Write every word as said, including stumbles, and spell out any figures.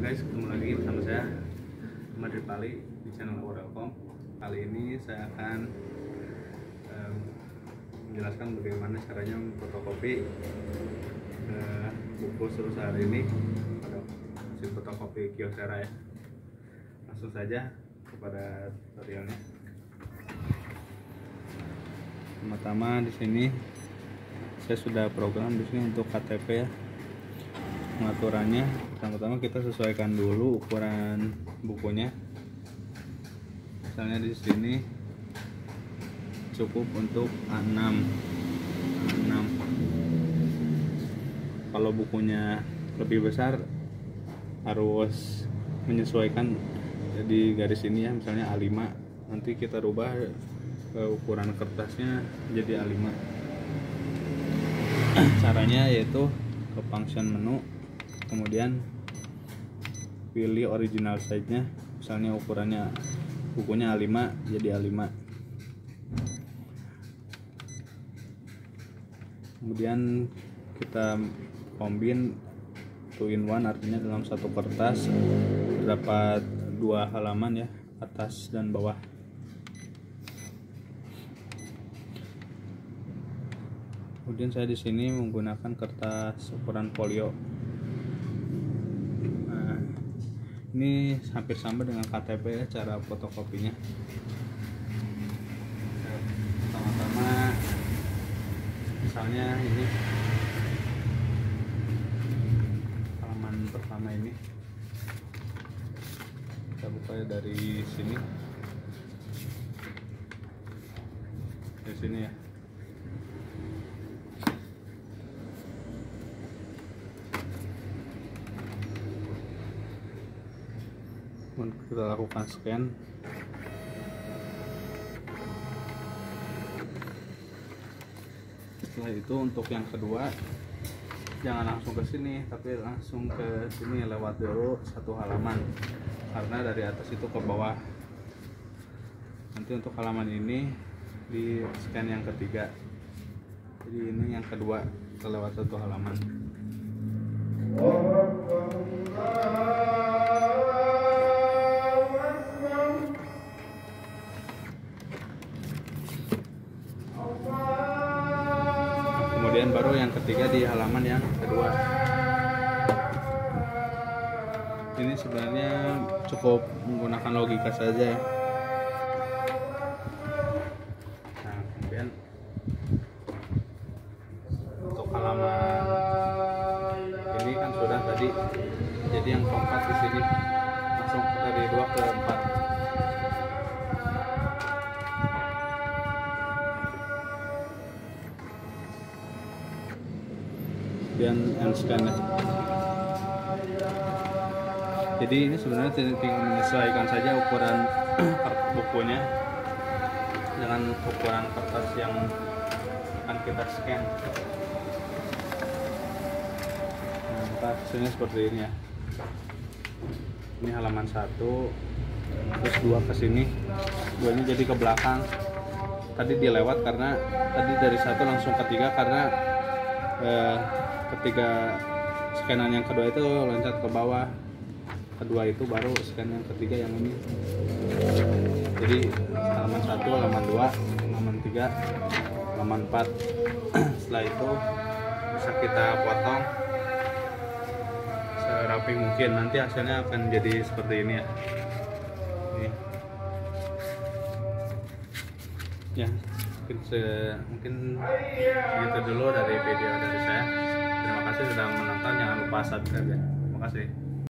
guys, ketemu lagi bersama saya Ahmad Ripali di channel Awalcom. Kali ini saya akan um, menjelaskan bagaimana caranya memfotokopi uh, buku seluruh hari ini pada mesin fotokopi Kyocera ya. Langsung saja kepada tutorialnya. Pertama di sini saya sudah program di sini untuk K T P ya. Pengaturannya pertama-tama kita sesuaikan dulu ukuran bukunya. Misalnya di sini cukup untuk A enam. A enam. Kalau bukunya lebih besar harus menyesuaikan di garis ini ya, misalnya A lima. Nanti kita rubah ke ukuran kertasnya jadi A lima. Caranya yaitu ke function menu, kemudian pilih original size-nya, misalnya ukurannya bukunya A lima jadi A lima. Kemudian kita combine two in one, artinya dalam satu kertas terdapat dua halaman ya, atas dan bawah. Kemudian saya di sini menggunakan kertas ukuran folio. Nah, ini hampir sama dengan K T P ya cara fotokopinya. Pertama-tama misalnya ini halaman pertama ini, kita buka dari sini, dari sini ya. Kita lakukan scan. Setelah itu untuk yang kedua jangan langsung ke sini, tapi langsung ke sini, lewat dulu satu halaman karena dari atas itu ke bawah. Nanti untuk halaman ini di scan yang ketiga, jadi ini yang kedua, kita lewat satu halaman. Kemudian baru yang ketiga di halaman yang kedua. Ini sebenarnya cukup menggunakan logika saja ya. Nah, kemudian untuk halaman ini kan sudah tadi, jadi yang keempat di sini langsung dari dua ke empat. Dan end scan ya. Jadi ini sebenarnya tinggal menyesuaikan saja ukuran bukunya dengan ukuran kertas yang akan kita scan. Nah, kita hasilnya seperti ini ya. Ini halaman satu, terus dua ke sini, dua ini jadi ke belakang. Tadi dilewat karena tadi dari satu langsung ke tiga karena eh, ketiga scanan yang kedua itu loncat ke bawah, kedua itu baru scan yang ketiga yang ini. Jadi halaman satu, halaman dua, halaman tiga, halaman empat. Setelah itu bisa kita potong serapi mungkin, nanti hasilnya akan jadi seperti ini ya. Ini. Ya mungkin se mungkin segitu dulu dari video dari saya. Terima kasih sudah menonton, jangan lupa subscribe ya. Terima kasih.